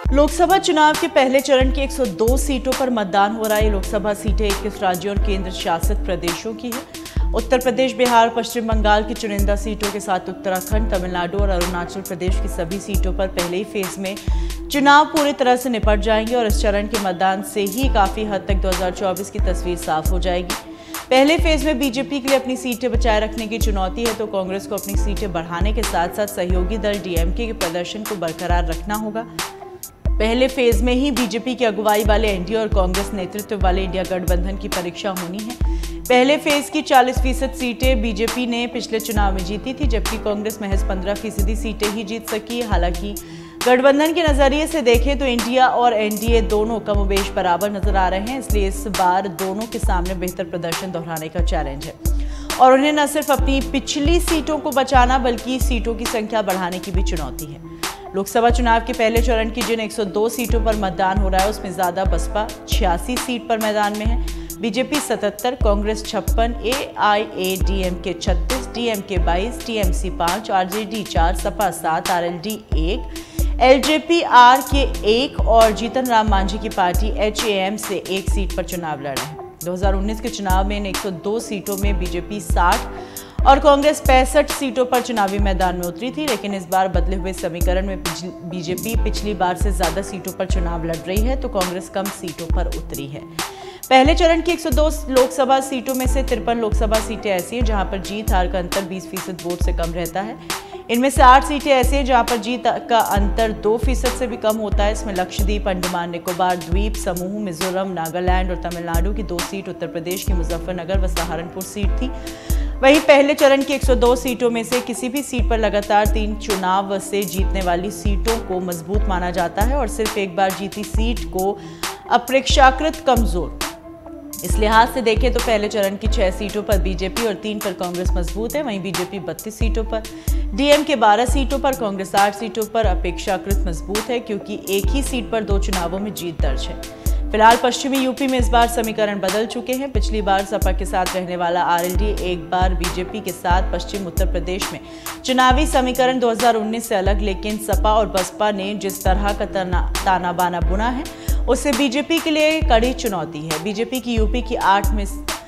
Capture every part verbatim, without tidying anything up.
लोकसभा चुनाव के पहले चरण की एक सौ दो सीटों पर मतदान हो रहा है। लोकसभा सीटें इक्कीस राज्यों और केंद्र शासित प्रदेशों की है। उत्तर प्रदेश, बिहार, पश्चिम बंगाल की चुनिंदा सीटों के साथ उत्तराखंड, तमिलनाडु और अरुणाचल प्रदेश की सभी सीटों पर पहले ही फेज में चुनाव पूरी तरह से निपट जाएंगे और इस चरण के मतदान से ही काफी हद तक दो हज़ार चौबीस की तस्वीर साफ हो जाएगी। पहले फेज में बीजेपी के लिए अपनी सीटें बचाए रखने की चुनौती है, तो कांग्रेस को अपनी सीटें बढ़ाने के साथ साथ सहयोगी दल डीएमके के प्रदर्शन को बरकरार रखना होगा। पहले फेज में ही बीजेपी की अगुवाई वाले एनडीए और कांग्रेस नेतृत्व वाले इंडिया गठबंधन की परीक्षा होनी है। पहले फेज की चालीस फीसद सीटें बीजेपी ने पिछले चुनाव में जीती थी, जबकि कांग्रेस महज पंद्रह फीसदी सीटें ही जीत सकी। हालांकि गठबंधन के नजरिए से देखें तो इंडिया और एनडीए दोनों कमोबेश बराबर नजर आ रहे हैं, इसलिए इस बार दोनों के सामने बेहतर प्रदर्शन दोहराने का चैलेंज है और उन्हें न सिर्फ अपनी पिछली सीटों को बचाना बल्कि सीटों की संख्या बढ़ाने की भी चुनौती है। लोकसभा चुनाव के पहले चरण की जिन एक सौ दो सीटों पर मतदान हो रहा है उसमें ज्यादा बसपा छियासी सीट पर मैदान में है, बीजेपी सतहत्तर, कांग्रेस छप्पन, एआईएडीएमके छत्तीस, डीएमके बाईस, टीएमसी पाँच, आरजेडी चार, सपा सात, आरएलडी एक, एलजेपी आर के एक और जीतन राम मांझी की पार्टी एचएएम से एक सीट पर चुनाव लड़ रहे हैं। दो हज़ार उन्नीस के चुनाव में इन एक सौ दो सीटों में बीजेपी साठ और कांग्रेस पैंसठ सीटों पर चुनावी मैदान में उतरी थी, लेकिन इस बार बदले हुए समीकरण में बीजेपी पिछली बार से ज्यादा सीटों पर चुनाव लड़ रही है, तो कांग्रेस कम सीटों पर उतरी है। पहले चरण की एक सौ दो लोकसभा सीटों में से तिरपन लोकसभा सीटें ऐसी हैं जहां पर जीत हार का अंतर बीस फीसद वोट से कम रहता है। इनमें से आठ सीटें ऐसी हैं जहां पर जीत का अंतर दो फीसद से भी कम होता है। इसमें लक्षद्वीप, अंडमान निकोबार द्वीप समूह, मिजोरम, नागालैंड और तमिलनाडु की दो सीट, उत्तर प्रदेश की मुजफ्फरनगर व सहारनपुर सीट थी। वहीं पहले चरण की एक सौ दो सीटों में से किसी भी सीट पर लगातार तीन चुनाव से जीतने वाली सीटों को मजबूत माना जाता है और सिर्फ एक बार जीती सीट को अपेक्षाकृत कमजोर। इस लिहाज से देखें तो पहले चरण की छह सीटों पर बीजेपी और तीन पर कांग्रेस मजबूत है। वहीं बीजेपी बत्तीस सीटों पर, डीएमके बारह सीटों पर, कांग्रेस आठ सीटों पर अपेक्षाकृत मजबूत है क्योंकि एक ही सीट पर दो चुनावों में जीत दर्ज है। फिलहाल पश्चिमी यूपी में इस बार समीकरण बदल चुके हैं। पिछली बार सपा के साथ रहने वाला आरएलडी एक बार बीजेपी के साथ पश्चिम उत्तर प्रदेश में चुनावी समीकरण दो हज़ार उन्नीस से अलग, लेकिन सपा और बसपा ने जिस तरह का ताना बाना बुना है उससे बीजेपी के लिए कड़ी चुनौती है। बीजेपी की यूपी की आठ में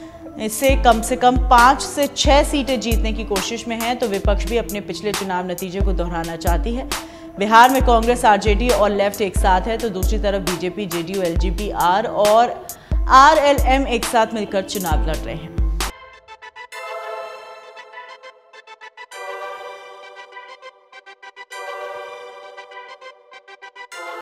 से कम से कम पांच से छह सीटें जीतने की कोशिश में है, तो विपक्ष भी अपने पिछले चुनाव नतीजे को दोहराना चाहती है। बिहार में कांग्रेस, आरजेडी और लेफ्ट एक साथ है, तो दूसरी तरफ बीजेपी, जेडीयू, एलजेपी आर और आरएलएम एक साथ मिलकर चुनाव लड़ रहे हैं।